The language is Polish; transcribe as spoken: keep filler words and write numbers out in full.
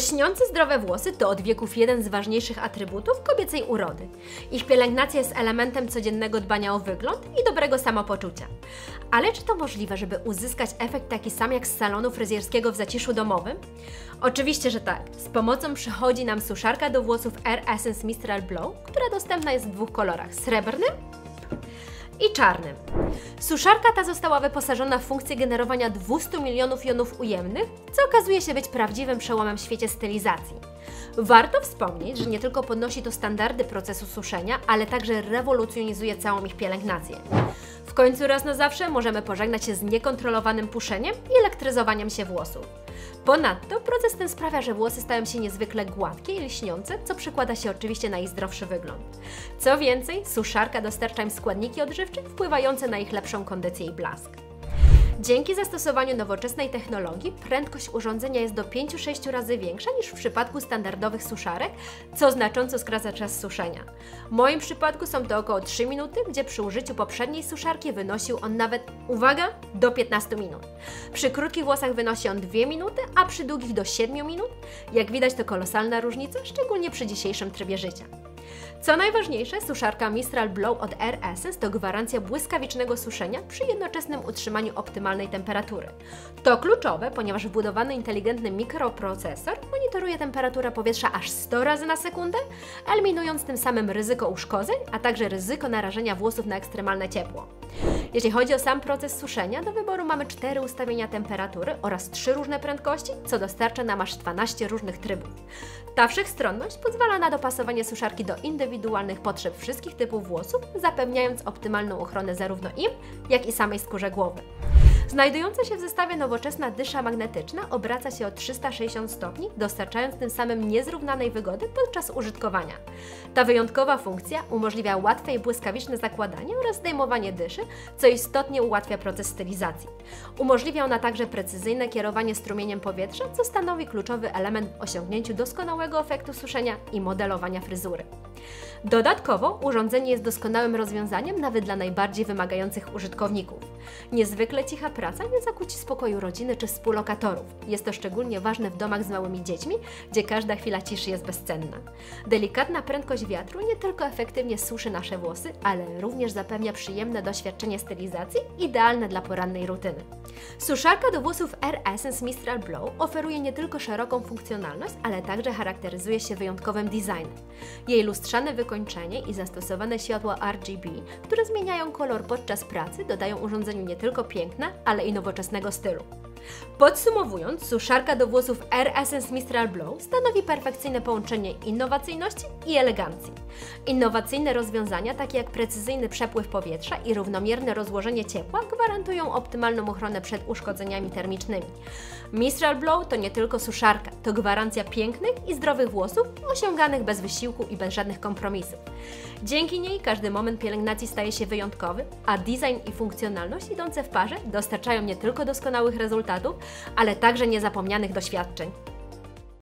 Lśniące zdrowe włosy to od wieków jeden z ważniejszych atrybutów kobiecej urody. Ich pielęgnacja jest elementem codziennego dbania o wygląd i dobrego samopoczucia. Ale czy to możliwe, żeby uzyskać efekt taki sam jak z salonu fryzjerskiego w zaciszu domowym? Oczywiście, że tak. Z pomocą przychodzi nam suszarka do włosów Air Essence Mistral Blow, która dostępna jest w dwóch kolorach: srebrnym i czarnym. Suszarka ta została wyposażona w funkcję generowania dwieście milionów jonów ujemnych, co okazuje się być prawdziwym przełomem w świecie stylizacji. Warto wspomnieć, że nie tylko podnosi to standardy procesu suszenia, ale także rewolucjonizuje całą ich pielęgnację. W końcu raz na zawsze możemy pożegnać się z niekontrolowanym puszeniem i elektryzowaniem się włosów. Ponadto proces ten sprawia, że włosy stają się niezwykle gładkie i lśniące, co przekłada się oczywiście na ich zdrowszy wygląd. Co więcej, suszarka dostarcza im składniki odżywcze wpływające na ich lepszą kondycję i blask. Dzięki zastosowaniu nowoczesnej technologii prędkość urządzenia jest do pięciu do sześciu razy większa niż w przypadku standardowych suszarek, co znacząco skraca czas suszenia. W moim przypadku są to około trzy minuty, gdzie przy użyciu poprzedniej suszarki wynosił on nawet, uwaga, do piętnastu minut. Przy krótkich włosach wynosi on dwie minuty, a przy długich do siedmiu minut. Jak widać, to kolosalna różnica, szczególnie przy dzisiejszym trybie życia. Co najważniejsze, suszarka Mistral Blow od Air Essence to gwarancja błyskawicznego suszenia przy jednoczesnym utrzymaniu optymalnej temperatury. To kluczowe, ponieważ wbudowany inteligentny mikroprocesor monitoruje temperaturę powietrza aż sto razy na sekundę, eliminując tym samym ryzyko uszkodzeń, a także ryzyko narażenia włosów na ekstremalne ciepło. Jeśli chodzi o sam proces suszenia, do wyboru mamy cztery ustawienia temperatury oraz trzy różne prędkości, co dostarcza nam aż dwanaście różnych trybów. Ta wszechstronność pozwala na dopasowanie suszarki do indywidualnych potrzeb wszystkich typów włosów, zapewniając optymalną ochronę zarówno im, jak i samej skórze głowy. Znajdująca się w zestawie nowoczesna dysza magnetyczna obraca się o trzysta sześćdziesiąt stopni, dostarczając tym samym niezrównanej wygody podczas użytkowania. Ta wyjątkowa funkcja umożliwia łatwe i błyskawiczne zakładanie oraz zdejmowanie dyszy, co istotnie ułatwia proces stylizacji. Umożliwia ona także precyzyjne kierowanie strumieniem powietrza, co stanowi kluczowy element w osiągnięciu doskonałego efektu suszenia i modelowania fryzury. Dodatkowo urządzenie jest doskonałym rozwiązaniem nawet dla najbardziej wymagających użytkowników. Niezwykle cicha praca nie zakłóci spokoju rodziny czy współlokatorów. Jest to szczególnie ważne w domach z małymi dziećmi, gdzie każda chwila ciszy jest bezcenna. Delikatna prędkość wiatru nie tylko efektywnie suszy nasze włosy, ale również zapewnia przyjemne doświadczenie stylizacji, idealne dla porannej rutyny. Suszarka do włosów Air Essence Mistral Blow oferuje nie tylko szeroką funkcjonalność, ale także charakteryzuje się wyjątkowym designem. Jej lustrzane wykończenie i zastosowane światła R G B, które zmieniają kolor podczas pracy, dodają urządzeniu nie tylko piękna, ale i nowoczesnego stylu. Podsumowując, suszarka do włosów Air Essence Mistral Blow stanowi perfekcyjne połączenie innowacyjności i elegancji. Innowacyjne rozwiązania, takie jak precyzyjny przepływ powietrza i równomierne rozłożenie ciepła, gwarantują optymalną ochronę przed uszkodzeniami termicznymi. Mistral Blow to nie tylko suszarka, to gwarancja pięknych i zdrowych włosów, osiąganych bez wysiłku i bez żadnych kompromisów. Dzięki niej każdy moment pielęgnacji staje się wyjątkowy, a design i funkcjonalność idące w parze dostarczają nie tylko doskonałych rezultatów, ale także niezapomnianych doświadczeń.